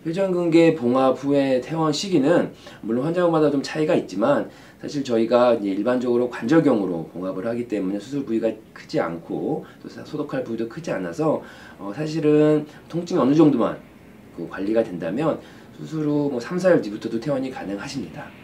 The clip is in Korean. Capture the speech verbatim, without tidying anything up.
회전근개 봉합 후의 퇴원 시기는 물론 환자마다 좀 차이가 있지만 사실 저희가 이제 일반적으로 관절경으로 봉합을 하기 때문에 수술 부위가 크지 않고 또 소독할 부위도 크지 않아서 어 사실은 통증이 어느 정도만 그 관리가 된다면 수술 후 뭐 삼, 사 일 뒤부터도 퇴원이 가능하십니다.